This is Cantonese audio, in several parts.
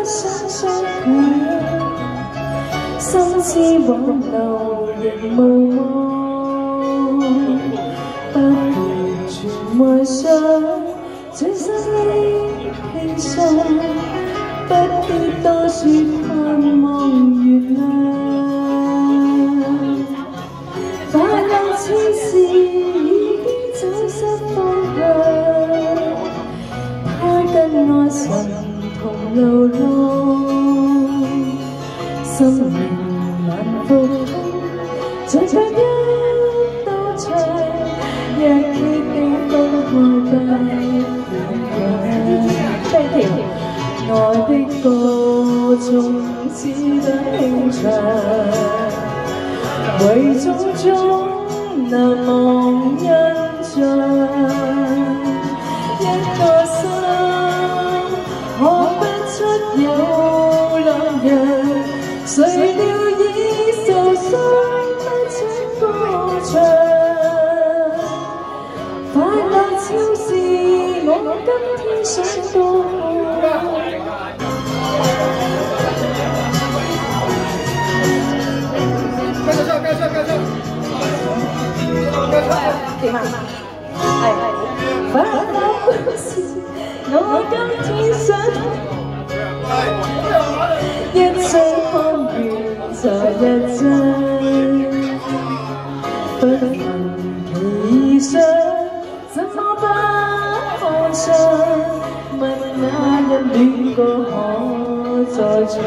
想相佢，心知往流亦無望，不如全愛上，轉身的慶信，不必多說盼望原諒。快樂似是已經走失方向，他跟愛神同流浪，心靈難復通，再唱一道牆，若決定分開不勉強。聽條愛的歌從此不輕唱。為種種難忘印象，一個心看不出有兩樣，誰料已受傷不想歌唱。快樂超是我今天想多點啊？係快樂是我今天想一生看完在一真，不問其上，怎麼不看上？問那一戀歌可再唱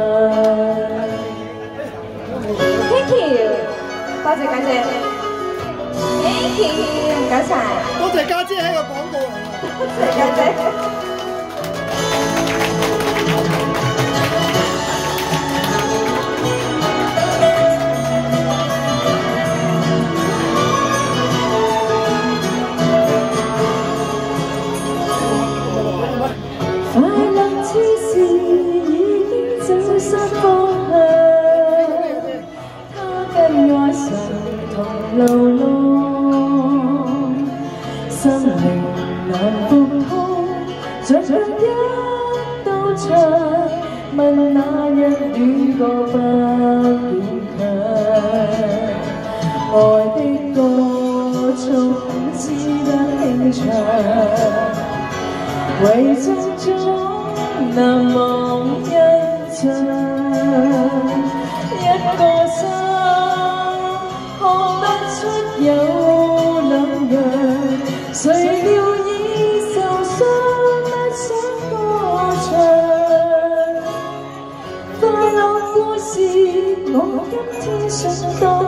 ？Thank you， 多謝家姐。Thank you， 唔該晒。多謝家姐係個廣告嚟㗎。多謝家姐。快樂之時已經走失方向，他跟愛神同流浪，心靈難復通，再唱一道牆，問那一戀歌不勉強，愛的歌從此不輕唱。為種種難忘印象，一個心看不出有兩樣，誰料已受傷不想歌唱。快樂故事我今天想多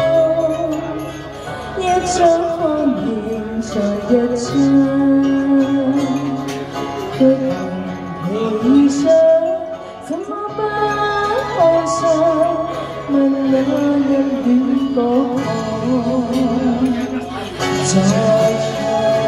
看，一張看見在一張。不同其想，怎麼不看上？問那一戀歌可再唱？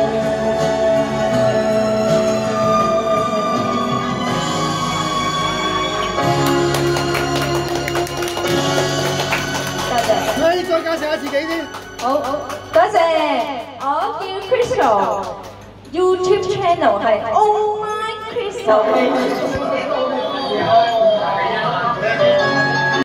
多謝。你再介紹下自己先。好，多謝。我叫 Crystal。YouTube channel 係 Oh My Crystal。